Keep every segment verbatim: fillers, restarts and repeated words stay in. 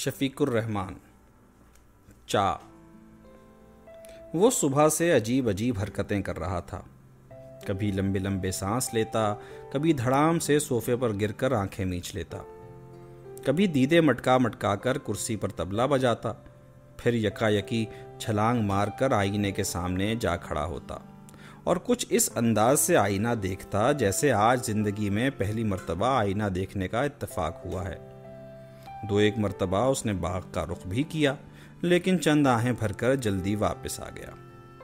शफीकुर रहमान। चा। वो सुबह से अजीब अजीब हरकतें कर रहा था। कभी लंबे लंबे सांस लेता, कभी धड़ाम से सोफे पर गिरकर आंखें मींच लेता, कभी दीदे मटका मटका कर कुर्सी पर तबला बजाता, फिर यकायकी छलांग मारकर आईने के सामने जा खड़ा होता और कुछ इस अंदाज से आईना देखता जैसे आज जिंदगी में पहली मर्तबा आईना देखने का इत्तेफाक हुआ है। दो एक मर्तबा उसने बाग का रुख भी किया, लेकिन चंद आहें भरकर जल्दी वापस आ गया।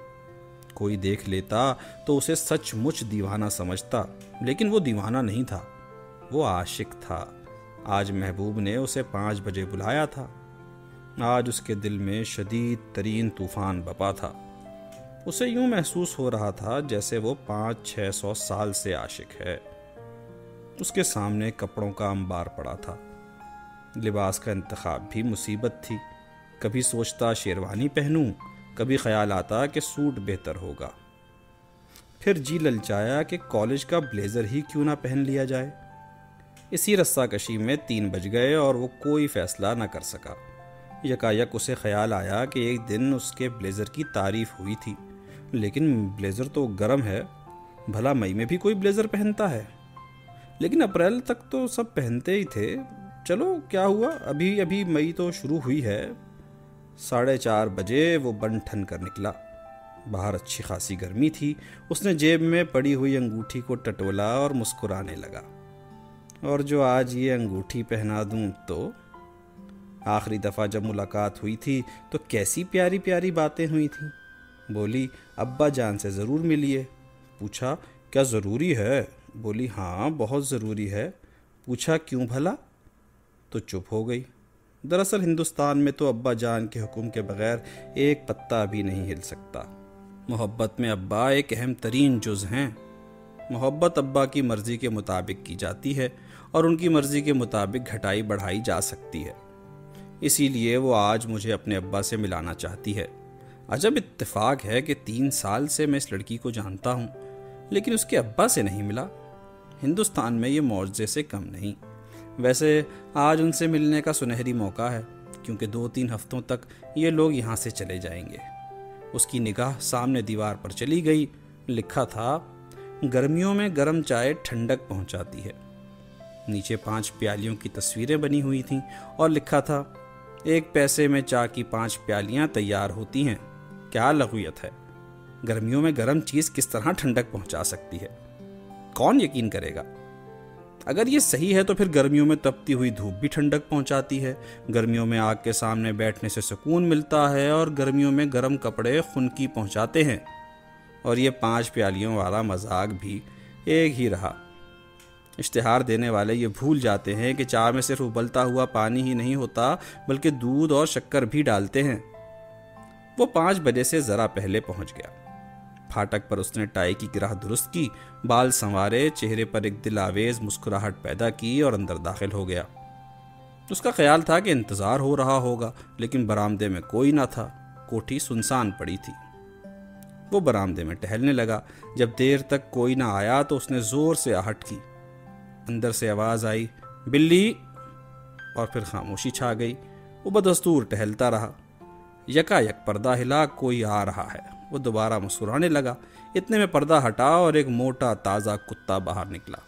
कोई देख लेता तो उसे सचमुच दीवाना समझता, लेकिन वो दीवाना नहीं था, वो आशिक था। आज महबूब ने उसे पाँच बजे बुलाया था। आज उसके दिल में शदीद तरीन तूफान बपा था। उसे यूं महसूस हो रहा था जैसे वो पाँच छः सौ साल से आशिक है। उसके सामने कपड़ों का अंबार पड़ा था। लिबास का इंतखाब भी मुसीबत थी। कभी सोचता शेरवानी पहनूं, कभी ख्याल आता कि सूट बेहतर होगा। फिर जी ललचाया कि कॉलेज का ब्लेज़र ही क्यों ना पहन लिया जाए। इसी रस्साकशी में तीन बज गए और वो कोई फैसला न कर सका। यकायक उसे ख्याल आया कि एक दिन उसके ब्लेज़र की तारीफ हुई थी, लेकिन ब्लेज़र तो गर्म है, भला मई में भी कोई ब्लेज़र पहनता है? लेकिन अप्रैल तक तो सब पहनते ही थे। चलो क्या हुआ, अभी अभी मई तो शुरू हुई है। साढ़े चार बजे वो बन ठन कर निकला। बाहर अच्छी खासी गर्मी थी। उसने जेब में पड़ी हुई अंगूठी को टटोला और मुस्कुराने लगा। और जो आज ये अंगूठी पहना दूं तो? आखिरी दफ़ा जब मुलाकात हुई थी तो कैसी प्यारी प्यारी बातें हुई थीं। बोली, अब्बा जान से ज़रूर मिलिए। पूछा, क्या ज़रूरी है? बोली, हाँ बहुत ज़रूरी है। पूछा, क्यों भला? तो चुप हो गई। दरअसल हिंदुस्तान में तो अब्बा जान के हुक्म के बगैर एक पत्ता भी नहीं हिल सकता। मोहब्बत में अब्बा एक अहम तरीन जुज़ हैं। मोहब्बत अब्बा की मर्ज़ी के मुताबिक की जाती है और उनकी मर्ज़ी के मुताबिक घटाई बढ़ाई जा सकती है। इसीलिए वो आज मुझे अपने अब्बा से मिलाना चाहती है। अजब इत्तेफाक है कि तीन साल से मैं इस लड़की को जानता हूँ, लेकिन उसके अब्बा से नहीं मिला। हिंदुस्तान में ये मौजज़े से कम नहीं। वैसे आज उनसे मिलने का सुनहरी मौका है, क्योंकि दो तीन हफ्तों तक ये लोग यहाँ से चले जाएंगे। उसकी निगाह सामने दीवार पर चली गई। लिखा था, गर्मियों में गर्म चाय ठंडक पहुँचाती है। नीचे पांच प्यालियों की तस्वीरें बनी हुई थीं और लिखा था, एक पैसे में चाय की पांच प्यालियाँ तैयार होती हैं। क्या लग़वियत है! गर्मियों में गर्म चीज़ किस तरह ठंडक पहुँचा सकती है? कौन यकीन करेगा? अगर ये सही है तो फिर गर्मियों में तपती हुई धूप भी ठंडक पहुंचाती है। गर्मियों में आग के सामने बैठने से सुकून मिलता है और गर्मियों में गर्म कपड़े खुनकी पहुंचाते हैं। और ये पांच प्यालियों वाला मजाक भी एक ही रहा। इश्तिहार देने वाले ये भूल जाते हैं कि चाय में सिर्फ उबलता हुआ पानी ही नहीं होता, बल्कि दूध और शक्कर भी डालते हैं। वो पाँच बजे से ज़रा पहले पहुँच गया। फाटक पर उसने टाई की गिराह दुरुस्त की, बाल संवारे, चेहरे पर एक दिल आवेज मुस्कुराहट पैदा की और अंदर दाखिल हो गया। उसका ख्याल था कि इंतज़ार हो रहा होगा, लेकिन बरामदे में कोई ना था। कोठी सुनसान पड़ी थी। वो बरामदे में टहलने लगा। जब देर तक कोई ना आया तो उसने ज़ोर से आहट की। अंदर से आवाज़ आई, बिल्ली, और फिर खामोशी छा गई। वो बदस्तूर टहलता रहा। यकायक पर्दा हिला, कोई आ रहा है। वो दोबारा मुस्कुराने लगा। इतने में पर्दा हटा और एक मोटा ताज़ा कुत्ता बाहर निकला।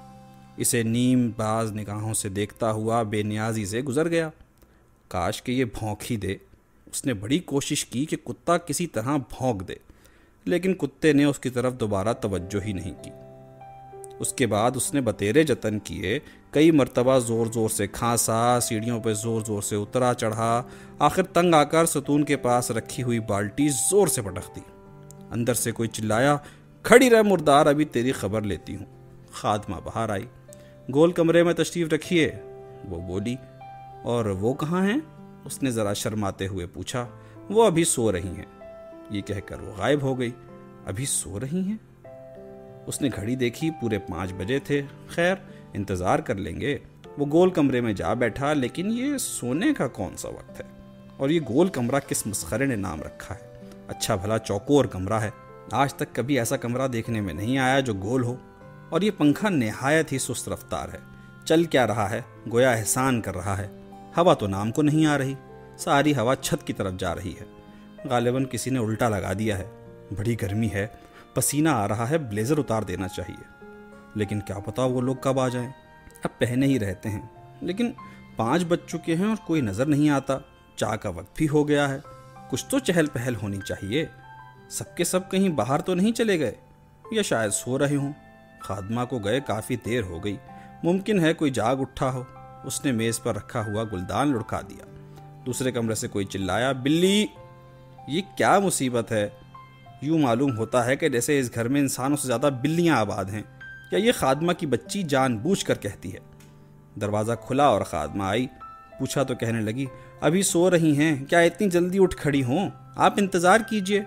इसे नीम बाज निगाहों से देखता हुआ बेनियाजी से गुजर गया। काश कि ये भौंक ही दे। उसने बड़ी कोशिश की कि कुत्ता किसी तरह भौंक दे, लेकिन कुत्ते ने उसकी तरफ दोबारा तवज्जो ही नहीं की। उसके बाद उसने बतेरे जतन किए। कई मर्तबा ज़ोर ज़ोर से खांसा, सीढ़ियों पर ज़ोर ज़ोर से उतरा चढ़ा। आखिर तंग आकर सतून के पास रखी हुई बाल्टी ज़ोर से पटक दी। अंदर से कोई चिल्लाया, खड़ी रह मुर्दार, अभी तेरी खबर लेती हूँ। खादमा बाहर आई। गोल कमरे में तशरीफ़ रखिए, वो बोली। और वो कहाँ हैं? उसने ज़रा शर्माते हुए पूछा। वो अभी सो रही हैं। ये कहकर वो गायब हो गई। अभी सो रही हैं? उसने घड़ी देखी, पूरे पाँच बजे थे। खैर, इंतज़ार कर लेंगे। वो गोल कमरे में जा बैठा, लेकिन ये सोने का कौन सा वक्त है? और ये गोल कमरा किस मस्खरे ने नाम रखा है? अच्छा भला चौकोर कमरा है। आज तक कभी ऐसा कमरा देखने में नहीं आया जो गोल हो। और ये पंखा निहायत ही सुस्त रफ्तार है। चल क्या रहा है, गोया एहसान कर रहा है। हवा तो नाम को नहीं आ रही, सारी हवा छत की तरफ जा रही है। गालिबन किसी ने उल्टा लगा दिया है। बड़ी गर्मी है, पसीना आ रहा है, ब्लेजर उतार देना चाहिए, लेकिन क्या पता वो लोग कब आ जाएं। अब पहने ही रहते हैं, लेकिन पाँच बज चुके हैं और कोई नज़र नहीं आता। चाय का वक्त भी हो गया है, कुछ तो चहल पहल होनी चाहिए। सबके सब कहीं बाहर तो नहीं चले गए, या शायद सो रहे हों। खादमा को गए काफ़ी देर हो गई, मुमकिन है कोई जाग उठा हो। उसने मेज़ पर रखा हुआ गुलदान लुढ़का दिया। दूसरे कमरे से कोई चिल्लाया, बिल्ली! ये क्या मुसीबत है? यूँ मालूम होता है कि जैसे इस घर में इंसानों से ज़्यादा बिल्लियाँ आबाद हैं, या ये खादमा की बच्ची जानबूझकर कहती है। दरवाज़ा खुला और खादमा आई। पूछा तो कहने लगी, अभी सो रही हैं क्या? इतनी जल्दी उठ खड़ी हों, आप इंतज़ार कीजिए।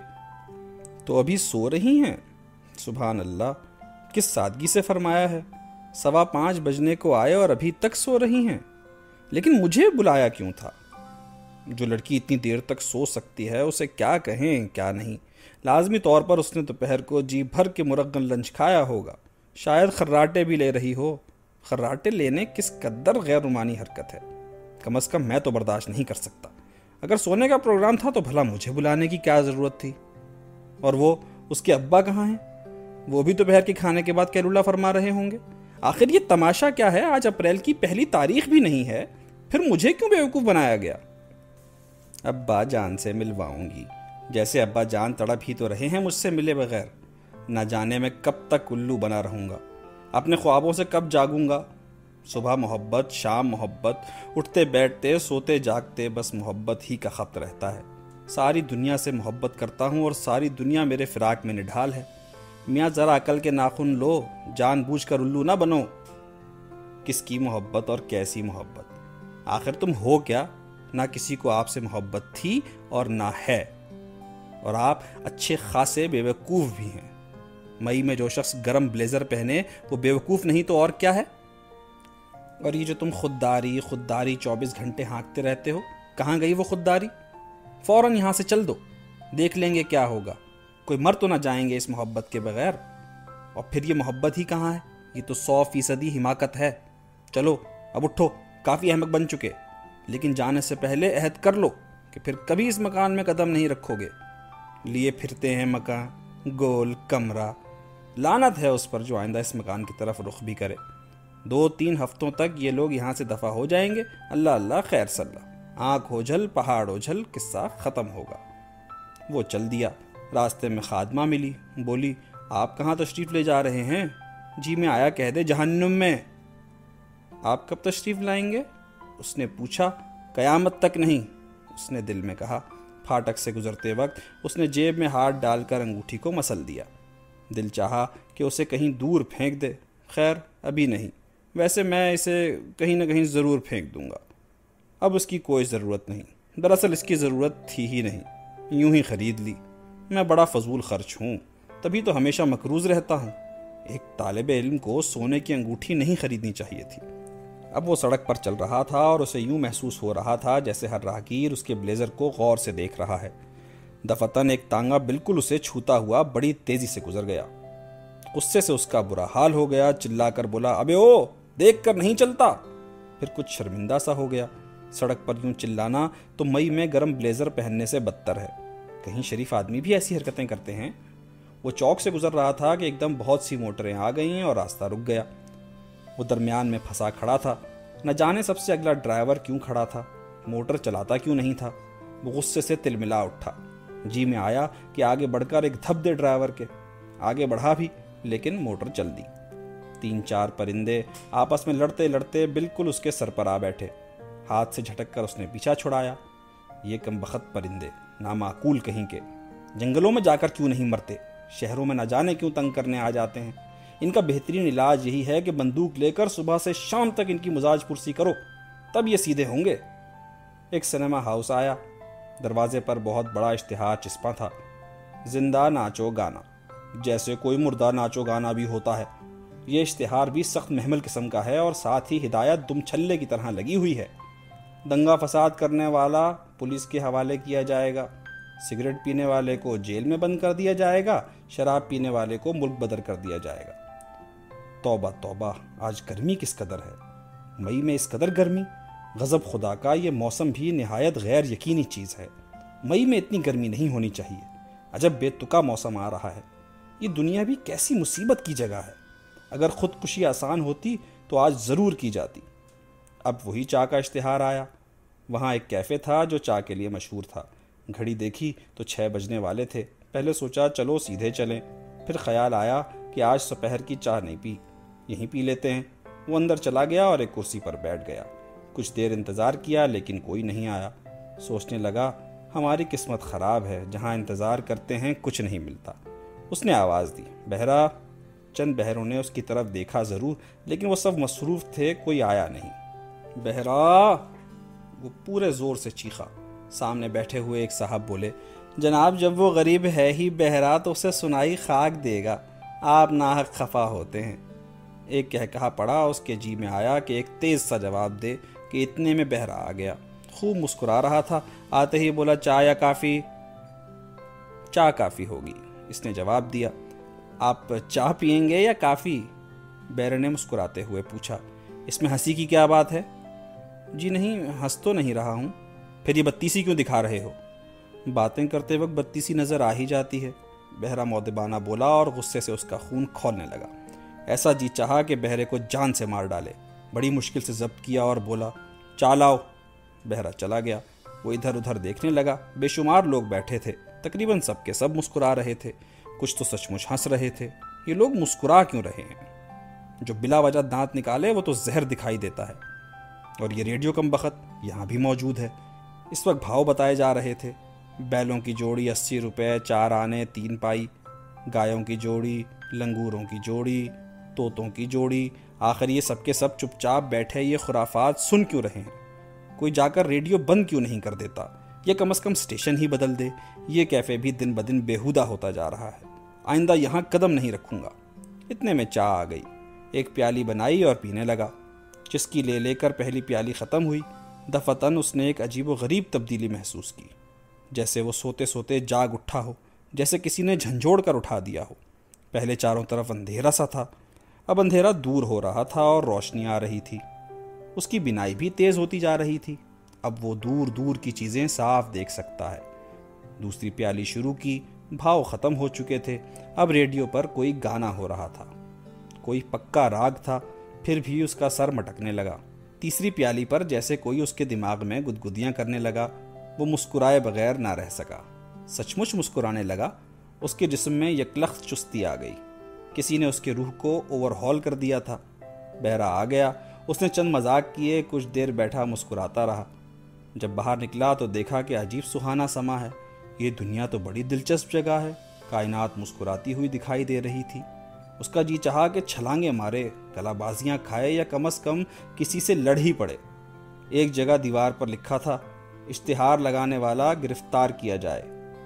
तो अभी सो रही हैं? सुभान अल्लाह, किस सादगी से फरमाया है। सवा पाँच बजने को आए और अभी तक सो रही हैं। लेकिन मुझे बुलाया क्यों था? जो लड़की इतनी देर तक सो सकती है उसे क्या कहें क्या नहीं। लाजमी तौर पर उसने दोपहर को जी भर के मुरग्गन लंच खाया होगा, शायद खर्राटे भी ले रही हो। खर्राटे लेने किस कद्दर गैर रुमानी हरकत है, कम अज़ कम मैं तो बर्दाश्त नहीं कर सकता। अगर सोने का प्रोग्राम था तो भला मुझे बुलाने की क्या ज़रूरत थी? और वो उसके अब्बा कहाँ हैं? वो भी दोपहर के खाने के बाद कैलुला फरमा रहे होंगे। आखिर ये तमाशा क्या है? आज अप्रैल की पहली तारीख भी नहीं है, फिर मुझे क्यों बेवकूफ़ बनाया गया? अब्बा जान से मिलवाऊंगी, जैसे अब्बा जान तड़प ही तो रहे हैं मुझसे मिले बगैर। न जाने मैं कब तक उल्लू बना रहूँगा, अपने ख्वाबों से कब जागूंगा। सुबह मोहब्बत, शाम मोहब्बत, उठते बैठते सोते जागते बस मोहब्बत ही का खत रहता है। सारी दुनिया से मोहब्बत करता हूँ और सारी दुनिया मेरे फिराक में निढाल है। मियाँ ज़रा अकल के नाखून लो, जानबूझकर उल्लू ना बनो। किसकी मोहब्बत और कैसी मोहब्बत? आखिर तुम हो क्या? ना किसी को आपसे मोहब्बत थी और ना है, और आप अच्छे खासे बेवकूफ़ भी हैं। मई में जो शख्स गरम ब्लेज़र पहने वो बेवकूफ़ नहीं तो और क्या है? और ये जो तुम खुददारी खुददारी चौबीस घंटे हाँकते रहते हो, कहाँ गई वो खुददारी? फ़ौरन यहाँ से चल दो, देख लेंगे क्या होगा। कोई मर तो ना जाएंगे इस मोहब्बत के बगैर। और फिर ये मोहब्बत ही कहाँ है? ये तो सौ फीसदी हिमाकत है। चलो अब उठो, काफ़ी अहमक बन चुके, लेकिन जाने से पहले अहद कर लो कि फिर कभी इस मकान में कदम नहीं रखोगे। लिए फिरते हैं मकान, गोल कमरा, लानत है उस पर जो आइंदा इस मकान की तरफ रुख भी करे। दो तीन हफ्तों तक ये लोग यहाँ से दफ़ा हो जाएंगे, अल्लाह अल्लाह खैर सल्ला, आँख ओझल पहाड़ ओझल, किस्सा ख़त्म होगा। वो चल दिया। रास्ते में खादमा मिली, बोली, आप कहाँ तशरीफ़ ले जा रहे हैं? जी मैं आया कह दे जहन्नुम में। आप कब तशरीफ़ लाएंगे? उसने पूछा। क़यामत तक नहीं, उसने दिल में कहा। फाटक से गुजरते वक्त उसने जेब में हाथ डालकर अंगूठी को मसल दिया। दिल चाहा कि उसे कहीं दूर फेंक दे, खैर अभी नहीं, वैसे मैं इसे कहीं ना कहीं ज़रूर फेंक दूंगा। अब उसकी कोई ज़रूरत नहीं, दरअसल इसकी ज़रूरत थी ही नहीं, यूं ही ख़रीद ली। मैं बड़ा फजूल खर्च हूँ, तभी तो हमेशा मकरूज़ रहता हूँ। एक तालिब इल्म को सोने की अंगूठी नहीं खरीदनी चाहिए थी। अब वो सड़क पर चल रहा था और उसे यूं महसूस हो रहा था जैसे हर राहगीर उसके ब्लेज़र को गौर से देख रहा है। दफतन एक तांगा बिल्कुल उसे छूता हुआ बड़ी तेज़ी से गुजर गया। गुस्से से उसका बुरा हाल हो गया, चिल्लाकर बोला, अबे ओ, देख कर नहीं चलता। फिर कुछ शर्मिंदा सा हो गया। सड़क पर यूं चिल्लाना तो मई में गर्म ब्लेज़र पहनने से बदतर है। कहीं शरीफ आदमी भी ऐसी हरकतें करते हैं। वो चौक से गुजर रहा था कि एकदम बहुत सी मोटरें आ गईं और रास्ता रुक गया। वो दरमियान में फंसा खड़ा था। न जाने सबसे अगला ड्राइवर क्यों खड़ा था, मोटर चलाता क्यों नहीं था। वो गुस्से से तिलमिला उठा। जी में आया कि आगे बढ़कर एक धप दे ड्राइवर के। आगे बढ़ा भी, लेकिन मोटर चल दी। तीन चार परिंदे आपस में लड़ते लड़ते बिल्कुल उसके सर पर आ बैठे। हाथ से झटक कर उसने पीछा छुड़ाया। ये कमबख्त परिंदे, नामाकूल कहीं के, जंगलों में जाकर क्यों नहीं मरते? शहरों में न जाने क्यों तंग करने आ जाते हैं? इनका बेहतरीन इलाज यही है कि बंदूक लेकर सुबह से शाम तक इनकी मुजाज पुरसी करो, तब ये सीधे होंगे। एक सिनेमा हाउस आया। दरवाजे पर बहुत बड़ा इश्तिहार चिपका था, जिंदा नाचो गाना, जैसे कोई मुर्दा नाचो गाना भी होता है। ये इश्तिहार भी सख्त महमल किस्म का है और साथ ही हिदायत दुम छल्ले की तरह लगी हुई है। दंगा फसाद करने वाला पुलिस के हवाले किया जाएगा, सिगरेट पीने वाले को जेल में बंद कर दिया जाएगा, शराब पीने वाले को मुल्क बदर कर दिया जाएगा। तौबा तौबा, आज गर्मी किस कदर है। मई में इस कदर गर्मी, غضب خدا کا یہ موسم بھی نہایت غیر یقینی چیز ہے۔ مئی میں اتنی گرمی نہیں ہونی چاہیے۔ عجب بے تکا موسم آ رہا ہے۔ یہ دنیا بھی کیسی مصیبت کی جگہ ہے۔ اگر خودکشی آسان ہوتی تو آج ضرور کی جاتی۔ اب وہی چائے کا اشتہار آیا۔ وہاں ایک کیفے تھا جو چائے کے لیے مشہور تھا۔ گھڑی دیکھی تو چھ بجنے والے تھے۔ پہلے سوچا چلو سیدھے چلیں، پھر خیال آیا کہ آج دوپہر کی چائے نہیں پی، یہیں پی لیتے ہیں۔ وہ اندر چلا گیا اور ایک کرسی پر بیٹھ گیا۔ کچھ دیر انتظار کیا لیکن کوئی نہیں آیا۔ سوچنے لگا ہماری قسمت خراب ہے، جہاں انتظار کرتے ہیں کچھ نہیں ملتا۔ اس نے آواز دی، بہرا۔ چند بہروں نے اس کی طرف دیکھا ضرور، لیکن وہ سب مصروف تھے، کوئی آیا نہیں۔ بہرا، وہ پورے زور سے چیخا۔ سامنے بیٹھے ہوئے ایک صاحب بولے، جناب جب وہ غریب ہے ہی بہرا تو اسے سنائی خاک دے گا، آپ ناحق خفا ہوتے ہیں۔ ایک کہہ کہا پڑا، اس کے جی میں آیا کہ ایک تیز سا جواب دے کہ اتنے میں بہرا آ گیا۔ خوب مسکرا رہا تھا، آتے ہی بولا، چائے یا کافی؟ چائے کافی ہوگی، اس نے جواب دیا۔ آپ چائے پئیں گے یا کافی؟ بہرے نے مسکراتے ہوئے پوچھا۔ اس میں ہنسی کی کیا بات ہے؟ جی نہیں، ہنس تو نہیں رہا ہوں۔ پھر یہ بتیسی کیوں دکھا رہے ہو؟ باتیں کرتے وقت بتیسی نظر آ ہی جاتی ہے، بہرا مودبانہ بولا اور غصے سے اس کا خون کھولنے لگا۔ ایسا جی چاہا کہ بہرے کو جان سے مار ڈالے۔ بڑی مشکل سے ضبط کیا اور بولا، چائے لاؤ۔ بہرا چلا گیا۔ وہ ادھر ادھر دیکھنے لگا۔ بے شمار لوگ بیٹھے تھے، تقریباً سب کے سب مسکرا رہے تھے، کچھ تو سچ مچ ہنس رہے تھے۔ یہ لوگ مسکرا کیوں رہے ہیں؟ جو بلا وجہ دانت نکالے وہ تو زہر دکھائی دیتا ہے۔ اور یہ ریڈیو کم بخت یہاں بھی موجود ہے۔ اس وقت بھاؤ بتائے جا رہے تھے۔ بیلوں کی جوڑی اسی روپے، چار آنے تین پائی، گایوں کی جوڑی، لنگوروں کی جوڑی، طوطوں کی جوڑی۔ آخر یہ سب کے سب چپ چاپ بیٹھے یہ خرافات سن کیوں رہے ہیں؟ کوئی جا کر ریڈیو بند کیوں نہیں کر دیتا؟ یہ کم از کم سٹیشن ہی بدل دے۔ یہ کیفے بھی دن بدن بیہودہ ہوتا جا رہا ہے۔ آئندہ یہاں قدم نہیں رکھوں گا۔ اتنے میں چائے آ گئی۔ ایک پیالی بنائی اور پینے لگا۔ چسکی لے لے کر پہلی پیالی ختم ہوئی۔ دفعتاً اس نے ایک عجیب و غریب تبدیلی محسوس کی، جیسے وہ سوتے سوتے جاگ اٹھا ہو، جیسے کسی نے جھنجھوڑ کر اٹھا دیا ہو۔ پہلے چاروں طرف اندھیرا سا تھا، اب اندھیرا دور ہو رہا تھا اور روشنی آ رہی تھی۔ اس کی بینائی بھی تیز ہوتی جا رہی تھی، اب وہ دور دور کی چیزیں صاف دیکھ سکتا ہے۔ دوسری پیالی شروع کی، بھاؤ ختم ہو چکے تھے۔ اب ریڈیو پر کوئی گانا ہو رہا تھا، کوئی پکا راگ تھا، پھر بھی اس کا سر مٹکنے لگا۔ تیسری پیالی پر جیسے کوئی اس کے دماغ میں گدگدیاں کرنے لگا۔ وہ مسکرائے بغیر نہ رہ سکا، سچ مچ مسکرانے لگا۔ اس کے جسم میں یکلخت چستی آ گئی، کسی نے اس کے روح کو اوور ہال کر دیا تھا۔ بہرا آ گیا، اس نے چند مذاق کیے، کچھ دیر بیٹھا مسکراتا رہا۔ جب باہر نکلا تو دیکھا کہ عجیب سہانا سما ہے۔ یہ دنیا تو بڑی دلچسپ جگہ ہے۔ کائنات مسکراتی ہوئی دکھائی دے رہی تھی۔ اس کا جی چاہا کہ چھلانگے مارے، کلا بازیاں کھائے یا کم از کم کسی سے لڑ ہی پڑے۔ ایک جگہ دیوار پر لکھا تھا، اشتہار لگانے والا گرفتار کیا جائے۔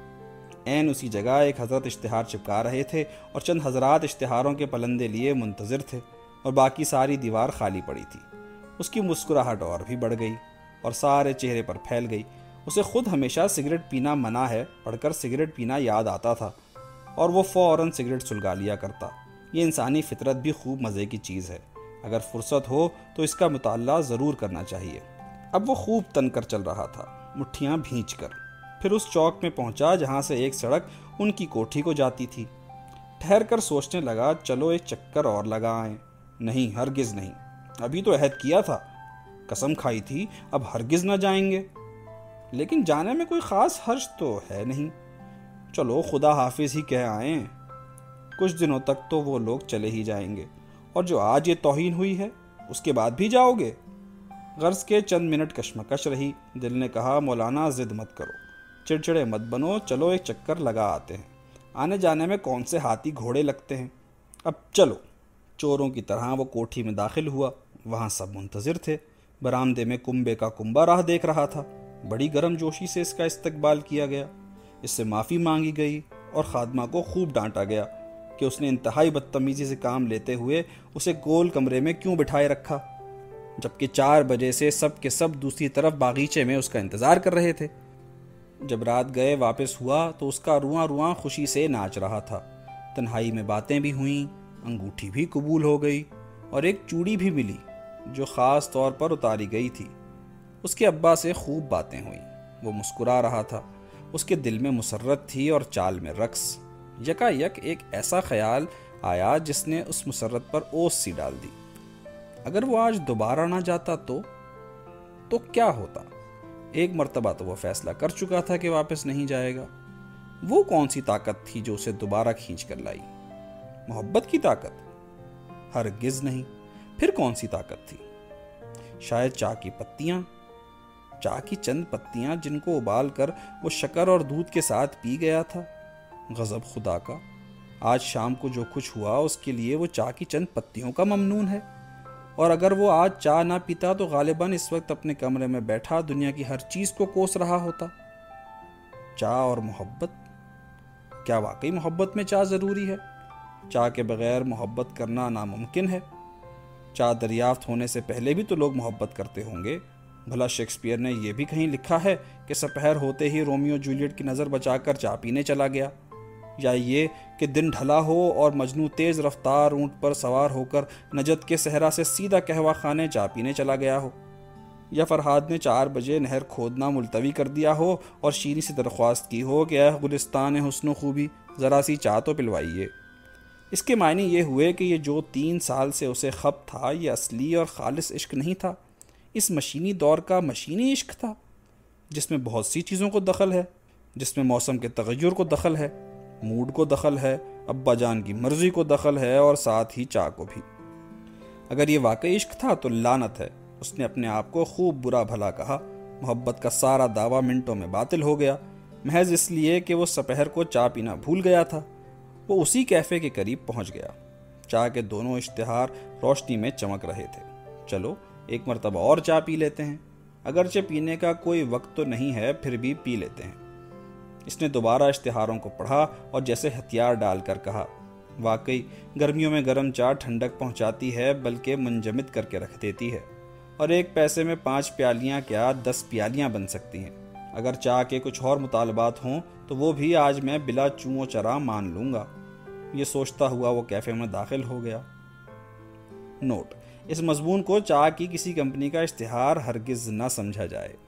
عین اسی جگہ ایک حضرت اشتہار چپکا رہے تھے اور چند حضرات اشتہاروں کے پلندے لیے منتظر تھے، اور باقی ساری دیوار خالی پڑی تھی۔ اس کی مسکراہٹ اور بھی بڑھ گئی اور سارے چہرے پر پھیل گئی۔ اسے خود ہمیشہ سگریٹ پینا منع ہے پڑھ کر سگریٹ پینا یاد آتا تھا، اور وہ فوراً سگریٹ سلگا لیا کرتا۔ یہ انسانی فطرت بھی خوب مزے کی چیز ہے، اگر فرصت ہو تو اس کا مطالعہ ضرور کرنا چاہیے۔ اب وہ خوب تن کر چل رہا تھا، مٹھیاں بھینچ کر۔ پھر اس چوک میں پہنچا جہاں سے ایک سڑک ان کی کوٹھی کو جاتی تھی۔ ٹھہر کر سوچنے لگا، چلو ایک چکر اور لگا آئیں۔ نہیں، ہرگز نہیں، ابھی تو عہد کیا تھا، قسم کھائی تھی، اب ہرگز نہ جائیں گے۔ لیکن جانے میں کوئی خاص حرج تو ہے نہیں، چلو خدا حافظ ہی کہہ آئیں۔ کچھ دنوں تک تو وہ لوگ چلے ہی جائیں گے، اور جو آج یہ توہین ہوئی ہے اس کے بعد بھی جاؤ گے؟ غرض کے چند منٹ کشمکش رہی۔ دل نے کہا، مولانا ضد مت کرو، چڑچڑے مت بنو، چلو ایک چکر لگا آتے ہیں، آنے جانے میں کون سے ہاتھی گھوڑے لگتے ہیں، اب چلو۔ چوروں کی طرح وہ کوٹھی میں داخل ہوا۔ وہاں سب منتظر تھے۔ برآمدے میں کنبے کا کنبا راہ دیکھ رہا تھا۔ بڑی گرم جوشی سے اس کا استقبال کیا گیا، اس سے معافی مانگی گئی، اور خادمہ کو خوب ڈانٹا گیا کہ اس نے انتہائی بدتمیزی سے کام لیتے ہوئے اسے گول کمرے میں کیوں بٹھائے رکھا، جبکہ چار بجے سے سب کے سب دوسری طرف باغیچے میں اس کا انتظار کر رہے تھے۔ جب رات گئے واپس ہوا تو اس کا رواں رواں خوشی سے ناچ رہا تھا۔ تنہائی میں باتیں بھی ہوئیں، انگوٹھی بھی قبول ہو گئی، اور ایک چوڑی بھی ملی جو خاص طور پر اتاری گئی تھی۔ اس کے ابا سے خوب باتیں ہوئیں، وہ مسکرا رہا تھا، اس کے دل میں مسرت تھی اور چال میں رقص۔ یکا یک ایک ایسا خیال آیا جس نے اس مسرت پر اوس سی ڈال دی۔ اگر وہ آج دوبارہ نہ جاتا تو تو کیا ہوتا؟ ایک مرتبہ تو وہ فیصلہ کر چکا تھا کہ واپس نہیں جائے گا۔ وہ کون سی طاقت تھی جو اسے دوبارہ کھینچ کر لائی؟ محبت کی طاقت؟ ہرگز نہیں۔ پھر کون سی طاقت تھی؟ شاید چائے کی پتیاں، چائے کی چند پتیاں جن کو ابال کر وہ شکر اور دودھ کے ساتھ پی گیا تھا۔ غضب خدا کا، آج شام کو جو کچھ ہوا اس کے لیے وہ چائے کی چند پتیوں کا ممنون ہے، اور اگر وہ آج چائے نہ پیتا تو غالباً اس وقت اپنے کمرے میں بیٹھا دنیا کی ہر چیز کو کوس رہا ہوتا۔ چائے اور محبت، کیا واقعی محبت میں چائے ضروری ہے؟ چائے کے بغیر محبت کرنا ناممکن ہے۔ چائے دریافت ہونے سے پہلے بھی تو لوگ محبت کرتے ہوں گے۔ بھلا شیکسپیئر نے یہ بھی کہیں لکھا ہے کہ سپہر ہوتے ہی رومیو جولیٹ کی نظر بچا کر چائے پینے چلا گیا؟ یا یہ کہ دن ڈھلا ہو اور مجنو تیز رفتار اونٹ پر سوار ہو کر نجد کے صحرا سے سیدھا قہوہ خانے چائے پینے چلا گیا ہو؟ یا فرہاد نے چار بجے نہر کھودنا ملتوی کر دیا ہو اور شیریں سے درخواست کی ہو کہ اے گلستان حسن و خوبی ذرا سی چائے تو پلوائیے؟ اس کے معنی یہ ہوئے کہ یہ جو تین سال سے اسے خپ تھا یہ اصلی اور خالص عشق نہیں تھا، اس مشینی دور کا مشینی عشق تھا، جس میں بہت سی چیزوں کو دخل ہے، جس میں موسم کے تغیر کو دخل ہے، موڈ کو دخل ہے، ابا جان کی مرضی کو دخل ہے، اور ساتھ ہی چائے کو بھی۔ اگر یہ واقعی عشق تھا تو لعنت ہے، اس نے اپنے آپ کو خوب برا بھلا کہا۔ محبت کا سارا دعویٰ منٹوں میں باطل ہو گیا، محض اس لیے کہ وہ سپہر کو چائے پینا بھول گیا تھا۔ وہ اسی کیفے کے قریب پہنچ گیا۔ چائے کے دونوں اشتہار روشنی میں چمک رہے تھے۔ چلو ایک مرتبہ اور چائے پی لیتے ہیں، اگرچہ پینے کا کوئی وقت تو نہیں ہے پھر بھی پی لیتے ہیں۔ اس نے دوبارہ اشتہاروں کو پڑھا اور جیسے ہتھیار ڈال کر کہا، واقعی گرمیوں میں گرم چائے ٹھنڈک پہنچاتی ہے بلکہ منجمد کر کے رکھ دیتی ہے، اور ایک پیسے میں پانچ پیالیاں کیا دس پیالیاں بن سکتی ہیں۔ اگر چائے کے کچھ اور مطالبات ہوں تو وہ بھی آج میں بلا چوں و چرا مان لوں گا۔ یہ سوچتا ہوا وہ کیفے میں داخل ہو گیا۔ نوٹ: اس مضمون کو چائے کی کسی کمپنی کا اشتہار ہرگز نہ سمجھا جائے۔